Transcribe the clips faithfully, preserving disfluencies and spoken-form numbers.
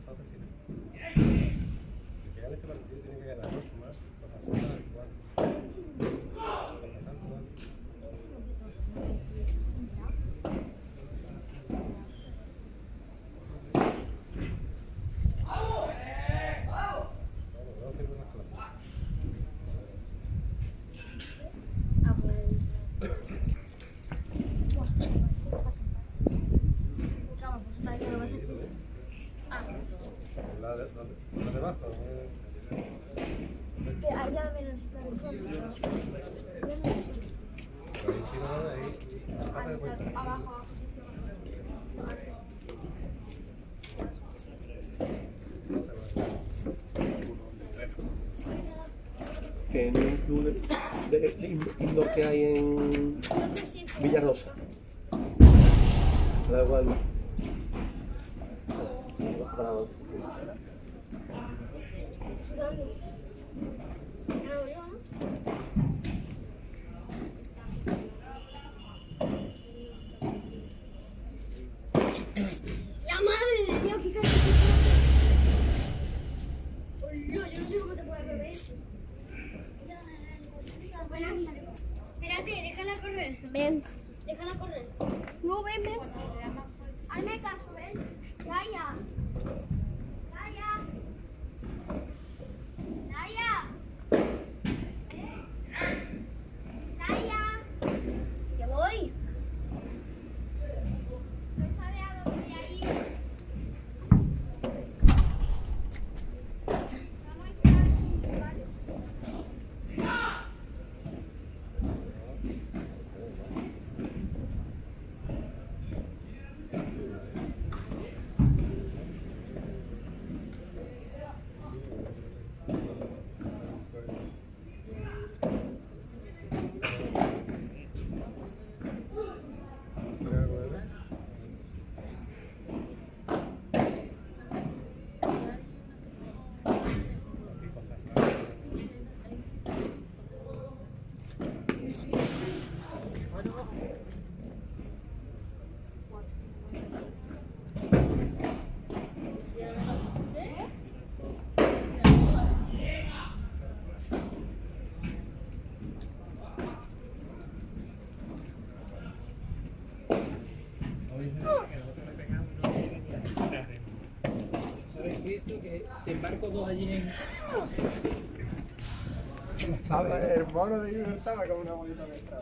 hasta el final. Si gana este partido tiene que ganar dos más para pasar al cuarto. Para pasar al cuarto. Que en un club de, de, de indoor que hay en Villarrosa. Da igual. La madre de Dios, qué casi. Yo no sé cómo te puedes beber eso. Espérate, déjala correr. Ven. Déjala correr. No, ven, ven. Hazme caso, ven. Calla. Calla. Calla. Calla. Ya voy. No sabe a dónde voy a ir. Vamos a esperar, ¿vale? ¿Sabes visto que te embarco dos allí en... El mono de Iber estaba como una bolita de estado.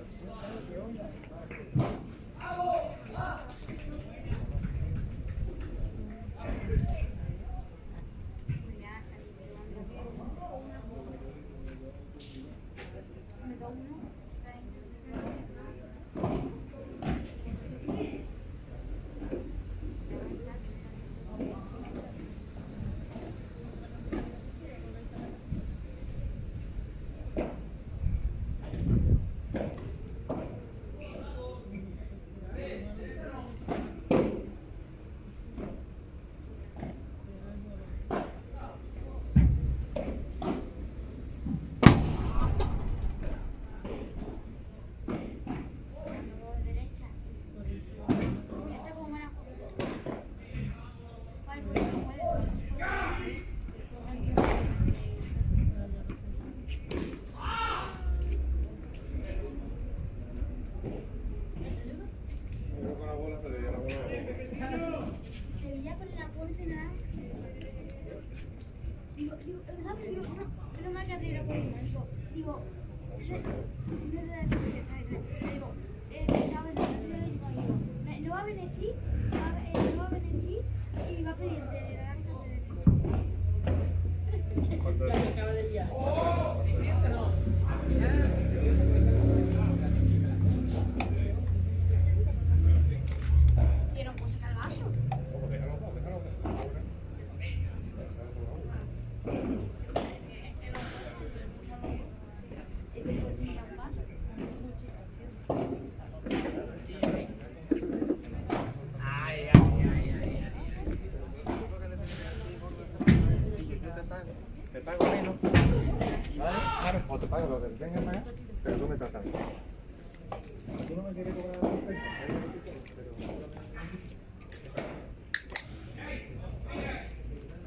Digo, digo, ¿sabes? Digo, no, pero me ha quedado ir a por una. Digo, digo, digo, eh, ¿sabes? Digo, no va a venir aquí, no va a venir aquí y va a pedir de la La que acaba de viaje. Yo no puedo sacar el vaso. Te pago menos, ¿vale? Claro, o te pago lo que te tengas que pagar, pero tú me tratas bien. Tú no me quieres cobrar la oferta, pero...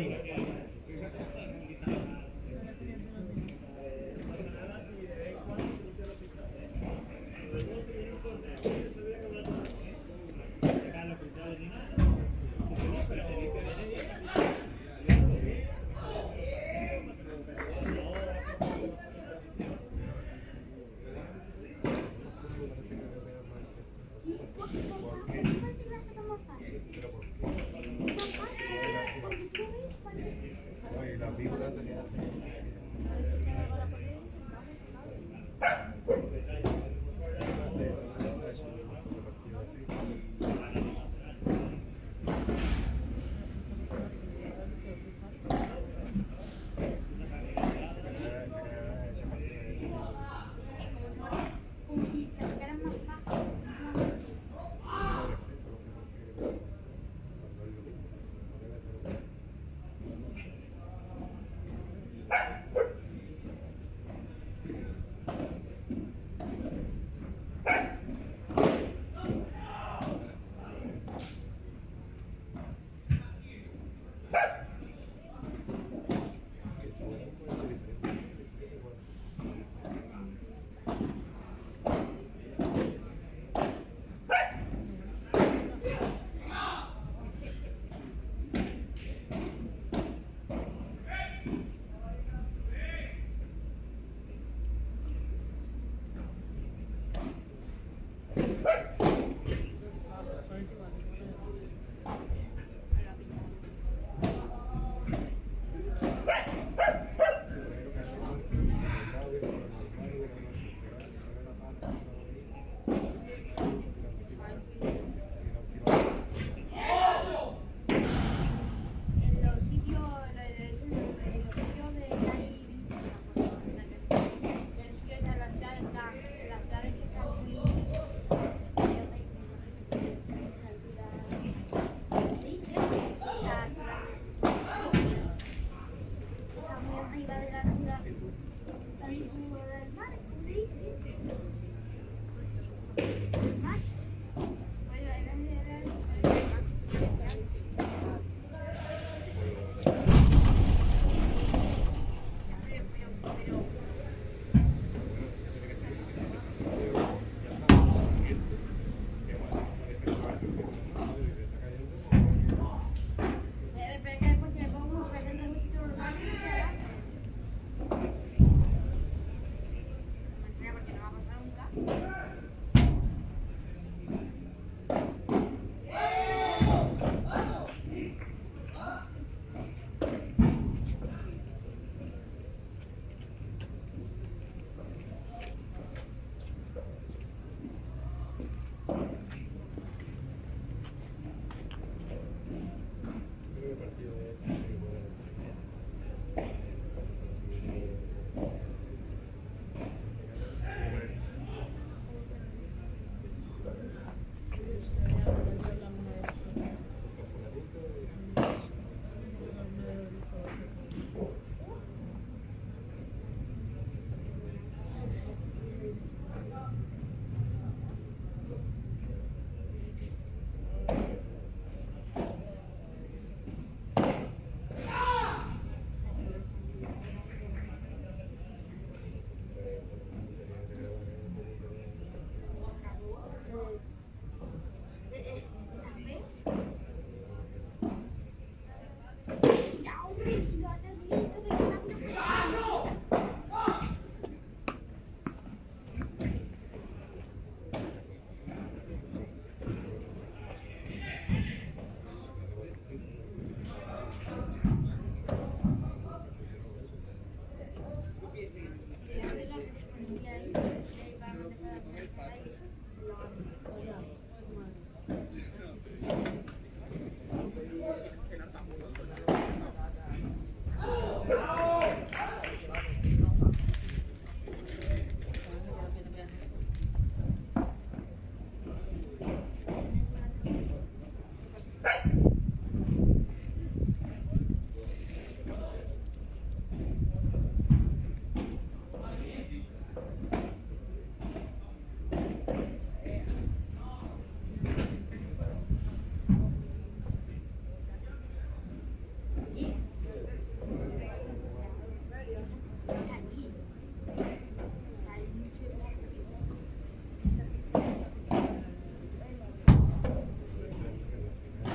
No, y las víboras se le hacen.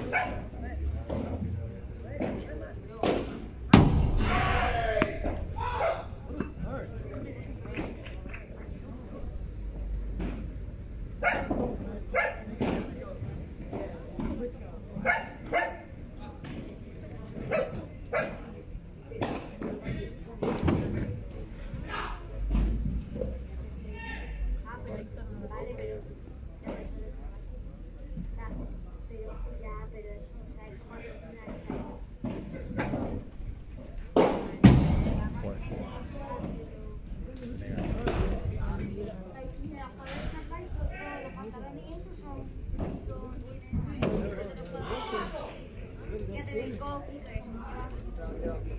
Ya te digo, y eso.